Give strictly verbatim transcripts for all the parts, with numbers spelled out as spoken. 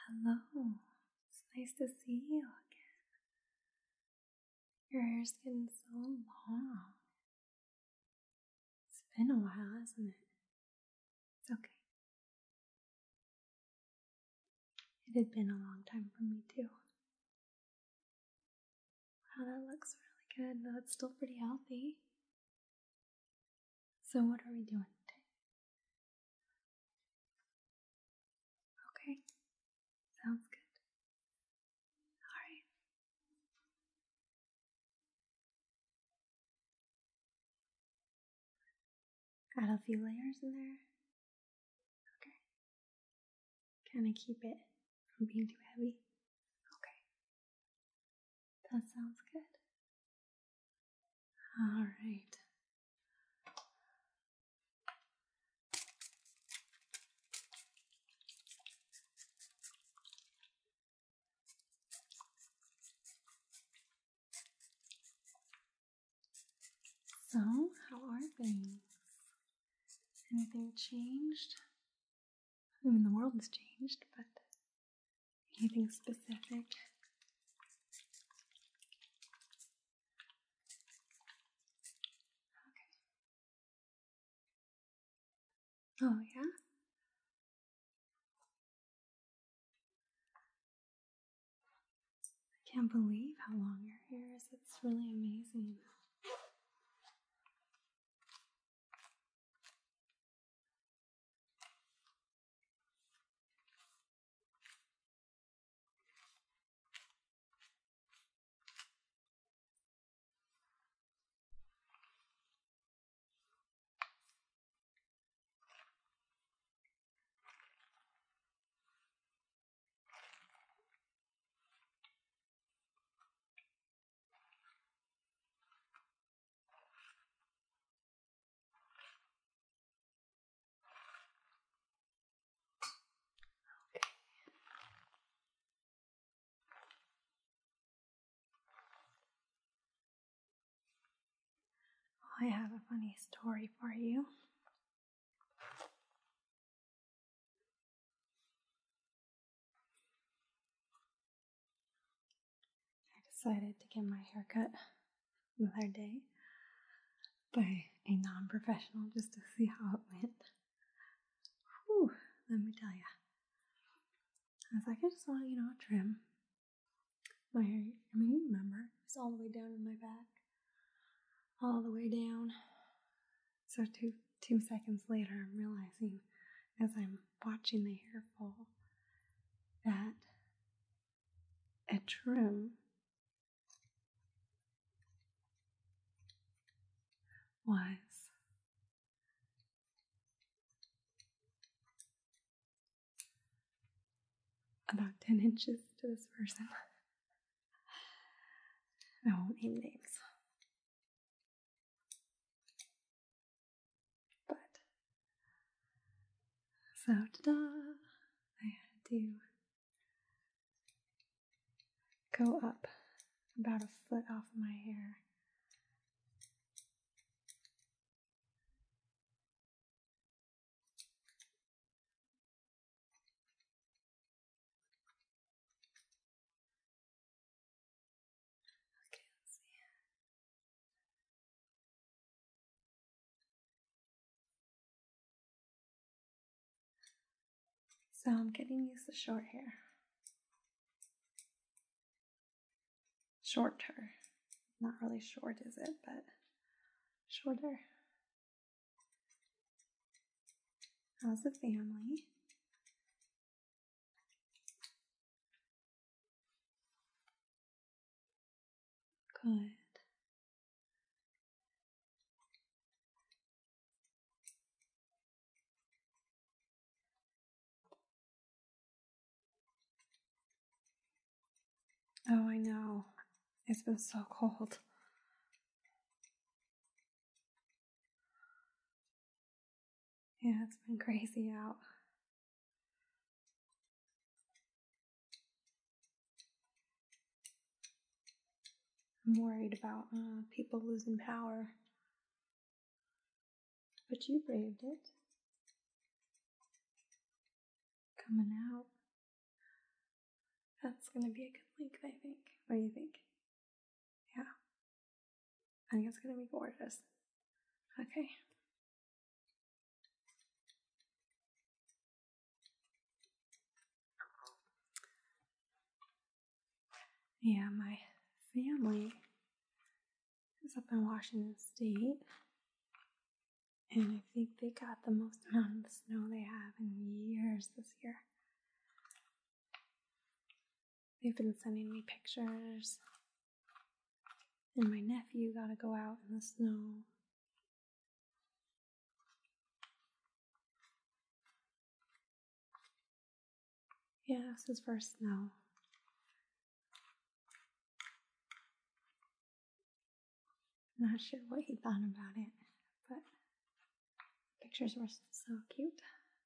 Hello, it's nice to see you again. Your hair's getting so long. It's been a while, hasn't it? It's okay. It had been a long time for me too. Wow, that looks really good. No, it's still pretty healthy. So what are we doing today? Okay, sounds good. Alright. Add a few layers in there. Okay. Kind of keep it from being too heavy. Okay. That sounds good. Alright. So, how are things? Anything changed? I mean, the world has changed, but anything specific? Okay. Oh, yeah? I can't believe how long your hair is. It's really amazing. I have a funny story for you. I decided to get my hair cut the other day by a non-professional just to see how it went. Whew, let me tell you. I was like, I just want, you know, a trim. My hair, I mean, you remember, it's all the way down in my back. All the way down. So two two seconds later, I'm realizing as I'm watching the hair fall that a trim was about ten inches to this person. I won't name names. But, so ta-da! I had to go up about a foot off of my hair. Okay, let's see. So I'm getting used to short hair. Shorter. Not really short, is it? But shorter. How's the family? Good. Oh, I know. It's been so cold. Yeah, it's been crazy out. I'm worried about uh, people losing power. But you braved it. Coming out. That's gonna be a good length, I think. What do you think? Yeah. I think it's gonna be gorgeous. Okay. Yeah, my family is up in Washington State, and I think they got the most amount of snow they have in years this year. They've been sending me pictures, and my nephew got to go out in the snow. Yeah, this is first snow. Not sure what he thought about it, but pictures were so cute.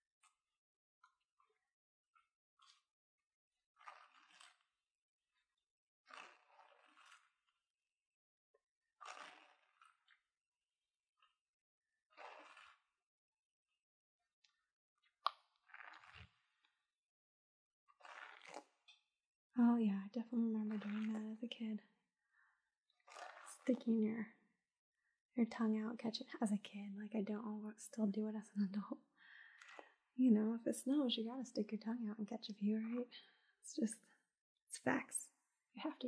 Oh yeah, I definitely remember doing that as a kid. Sticking your your tongue out, catching as a kid. Like I don't still do it as an adult. You know, if it snows, you gotta stick your tongue out and catch a few, right? It's just, it's facts. You have to.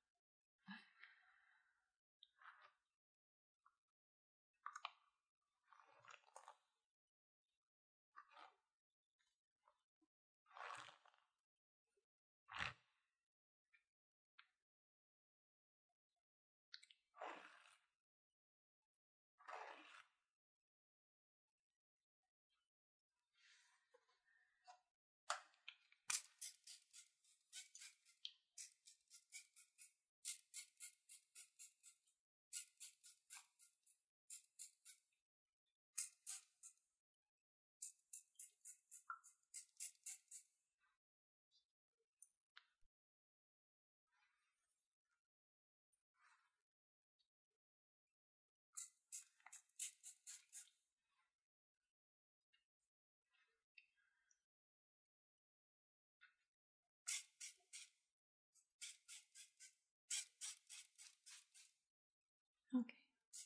Okay.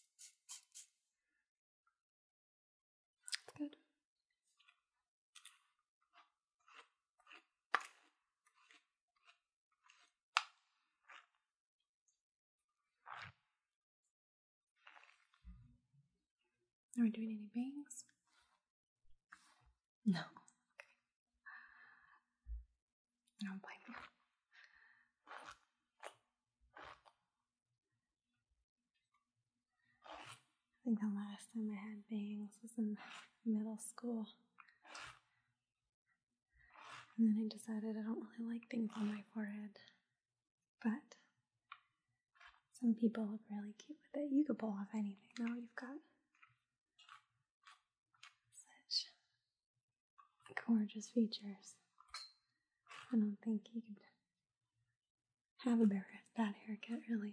Good. Are we doing any bangs? No. Okay. I don't blame you. I think the last time I had bangs was in middle school. And then I decided I don't really like things on my forehead. But some people look really cute with it. You could pull off anything. Now you've got such gorgeous features. I don't think you could have a bad haircut, really.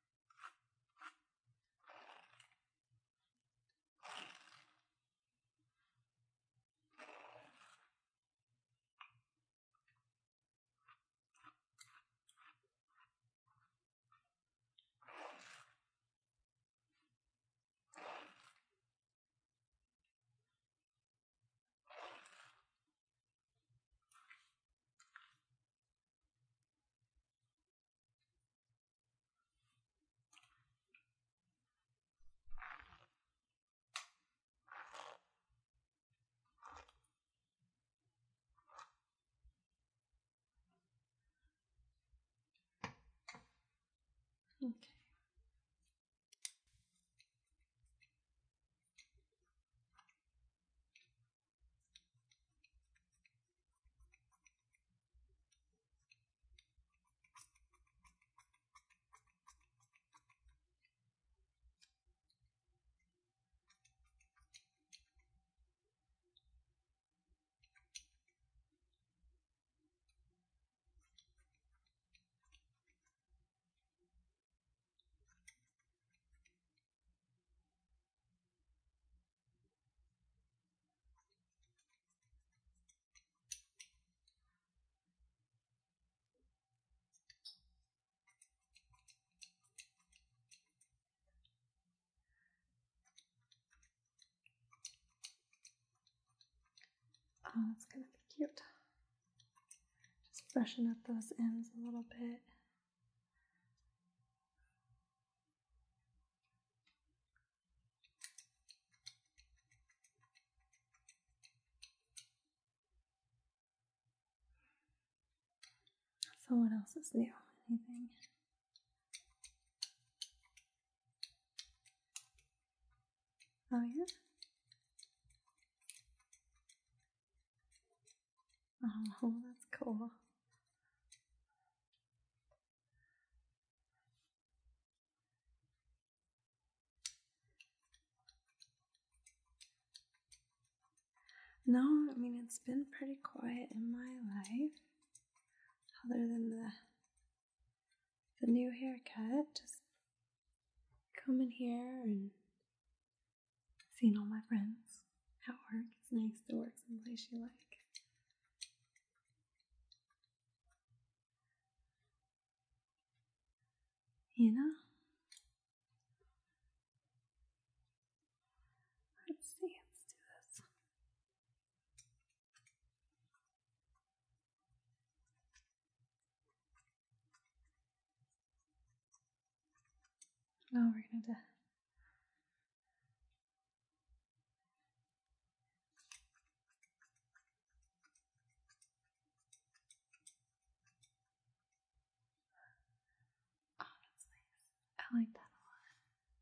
Okay. Oh, that's gonna be cute. Just brushing up those ends a little bit. So what else is new? Anything? Oh yeah? Oh, that's cool. No, I mean, it's been pretty quiet in my life. Other than the the new haircut, just coming here and seeing all my friends at work. It's nice to work someplace you like. You know? Let's see, let's do this. Now we're gonna do Oh, that's nice. I like that a lot.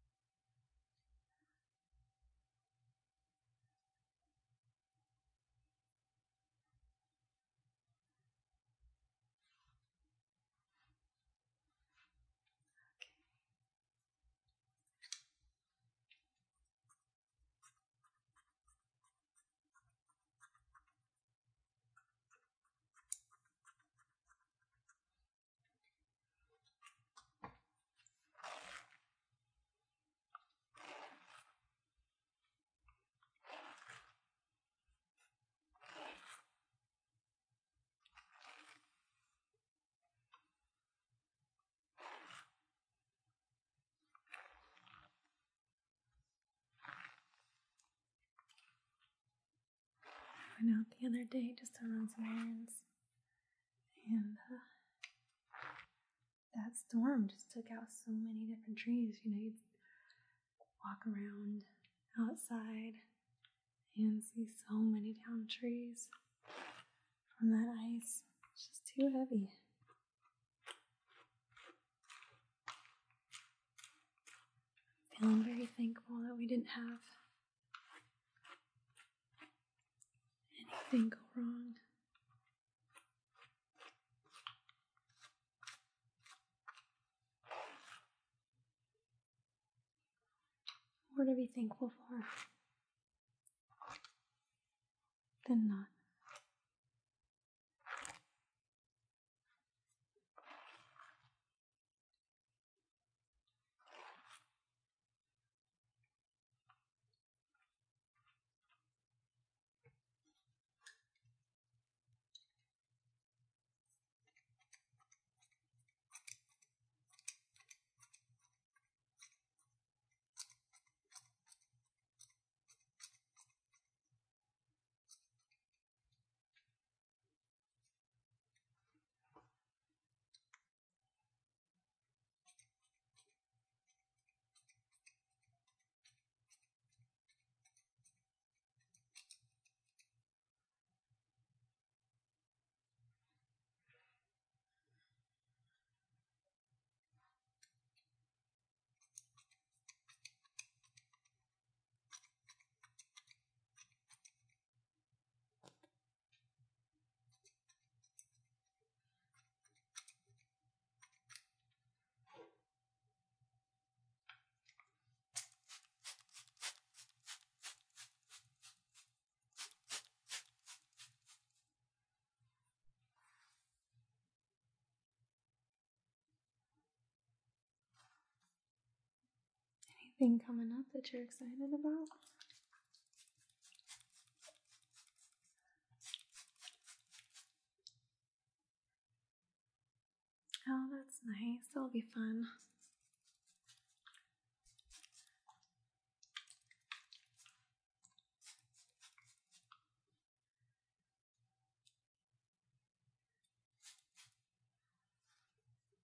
I went out the other day just to run some errands, and uh, that storm just took out so many different trees. You know, you'd walk around outside and see so many down trees from that ice. It's just too heavy. Feeling very thankful that we didn't have anything go wrong. More to be thankful for than not. Anything coming up that you're excited about? Oh, that's nice. That'll be fun.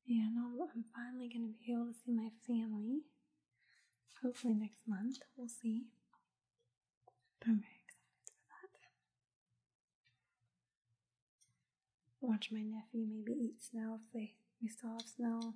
And I'm finally going to be able to see my family. Hopefully next month. We'll see. But I'm very excited for that. Watch my nephew maybe eat snow if they, we still have snow.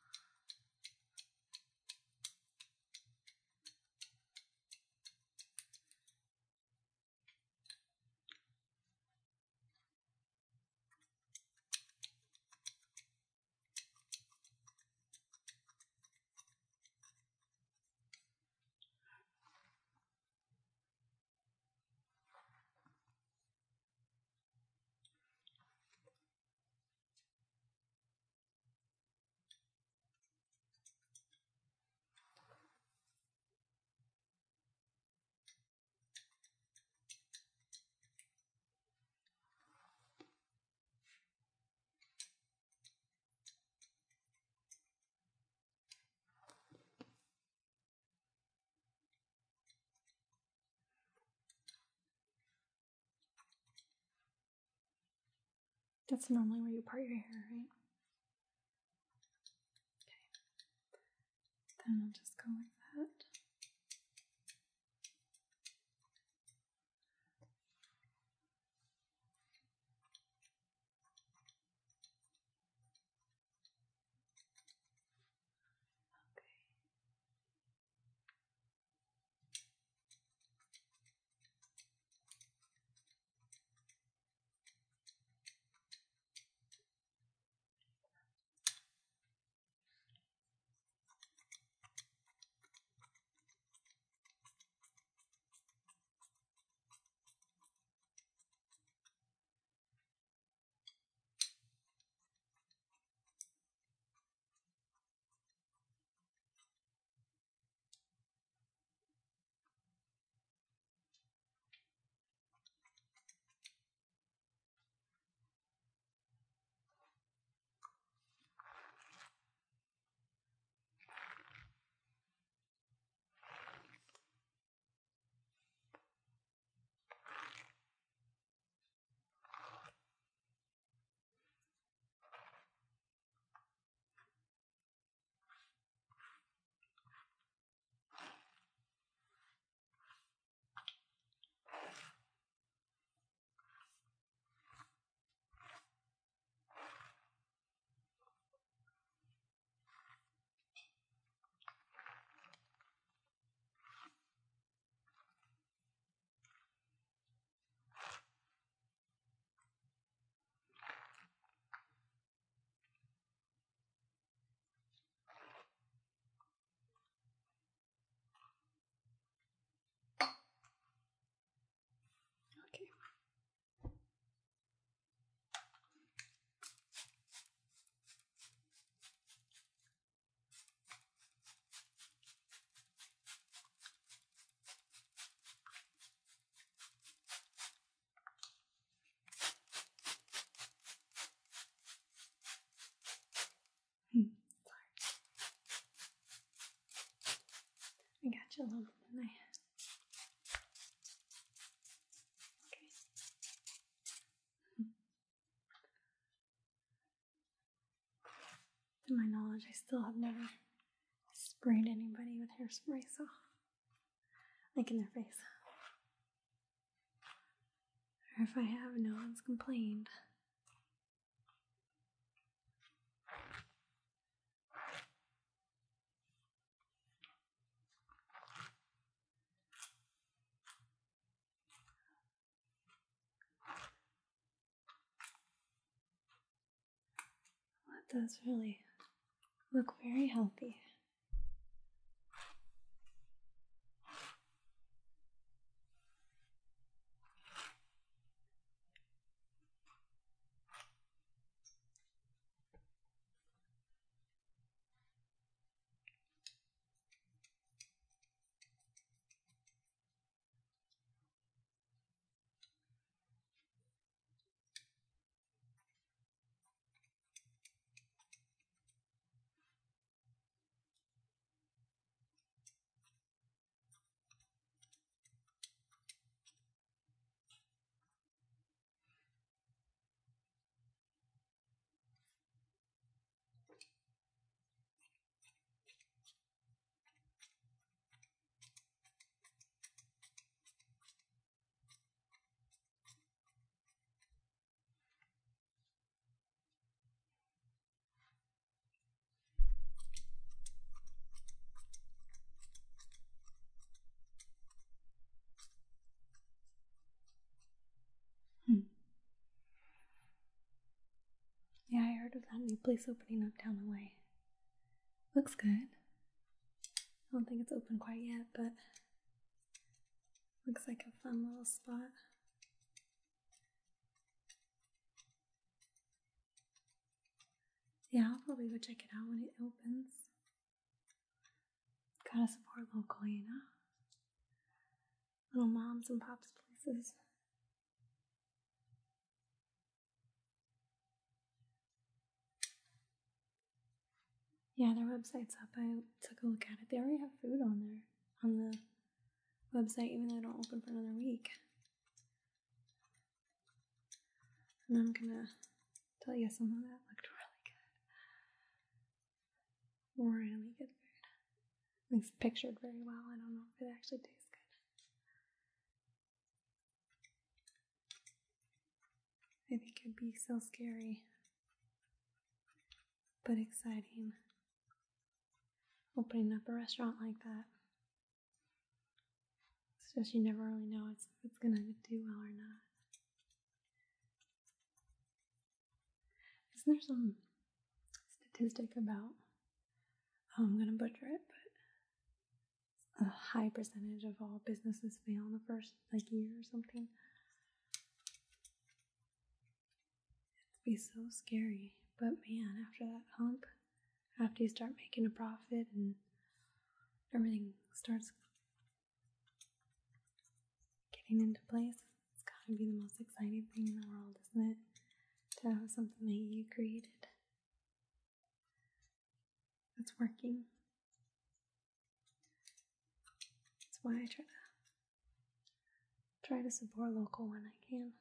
That's normally where you part your hair, right? Okay. Then I'll just go like that. Hmm. I got you a little bit, didn't I? Okay. To my knowledge, I still have never sprayed anybody with hairspray, so like in their face. Or if I have, no one's complained. That does really look very healthy. of that new place opening up down the way. Looks good. I don't think it's open quite yet, but looks like a fun little spot. Yeah, I'll probably go check it out when it opens. Gotta support local, you know? Little moms and pops places. Yeah, their website's up. I took a look at it. They already have food on there, on the website, even though they don't open for another week. And I'm gonna tell you some of that looked really good. Really good food. It's pictured very well. I don't know if it actually tastes good. I think it'd be so scary, but exciting. Opening up a restaurant like that. It's just you never really know if it's gonna do well or not. Isn't there some statistic about, oh, I'm gonna butcher it, but a high percentage of all businesses fail in the first like year or something? It'd be so scary, but man, after that hump, after you start making a profit and everything starts getting into place, it's gotta be the most exciting thing in the world, isn't it? To have something that you created that's working. That's why I try to try to support local when I can.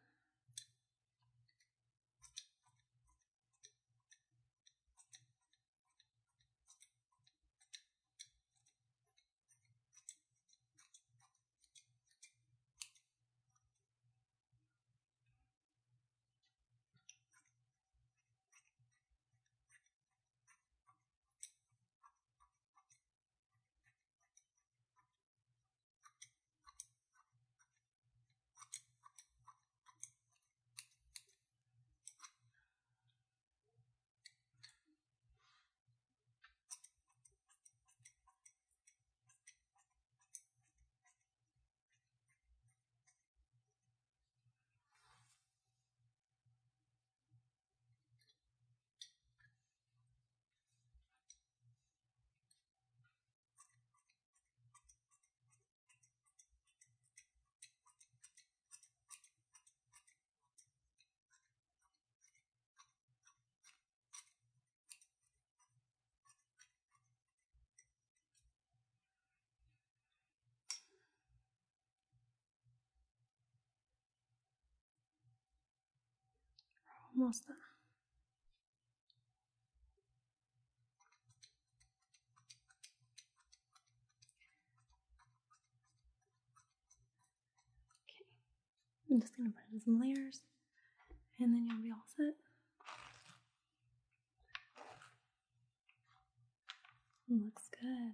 Almost done. Okay, I'm just gonna put in some layers and then you'll be all set. Looks good.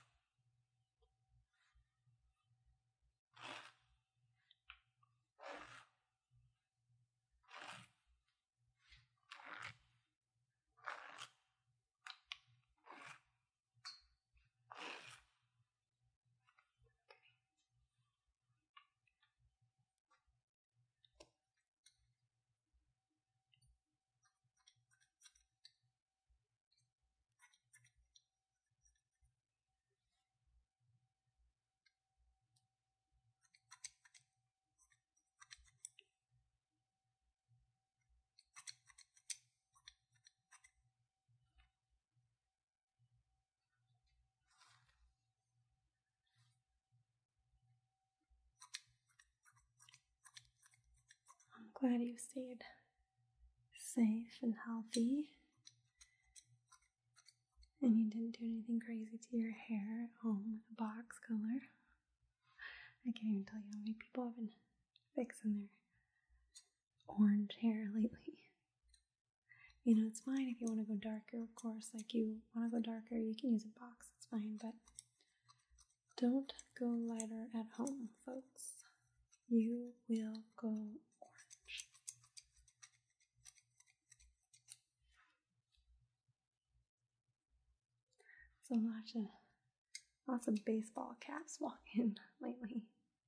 I'm glad you stayed safe and healthy and you didn't do anything crazy to your hair at home with a box color. I can't even tell you how many people have been fixing their orange hair lately. You know, it's fine if you want to go darker, of course. Like, you want to go darker, you can use a box, it's fine, but don't go lighter at home, folks. You will go orange. So lots of, lots of baseball caps walking lately.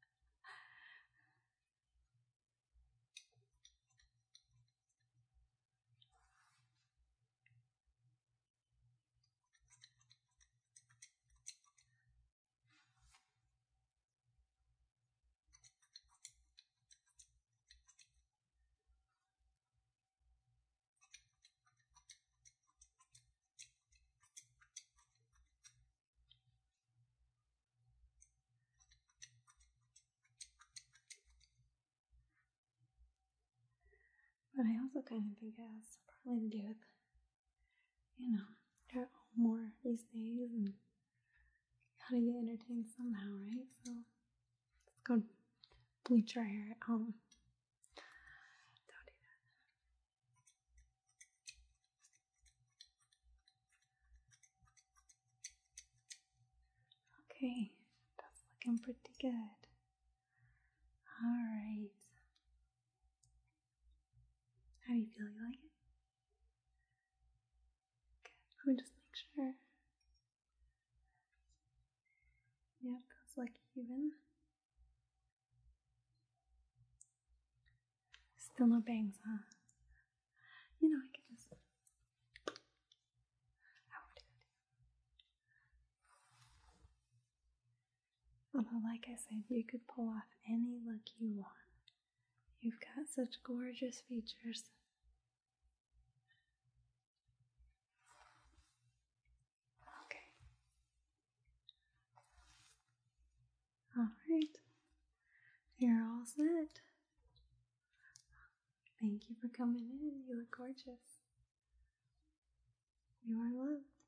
But I also kind of think it has probably to do with, you know, you're at home more these days and gotta get entertained somehow, right? So let's go bleach our hair at home. Don't do that. Okay, that's looking pretty good. Alright. How do you feel? You like it? Good. Let me just make sure. Yep, feels like even. Still no bangs, huh? You know, I could just. I won't do that. Although, like I said, you could pull off any look you want. You've got such gorgeous features. Okay. Alright. You're all set. Thank you for coming in. You look gorgeous. You are loved.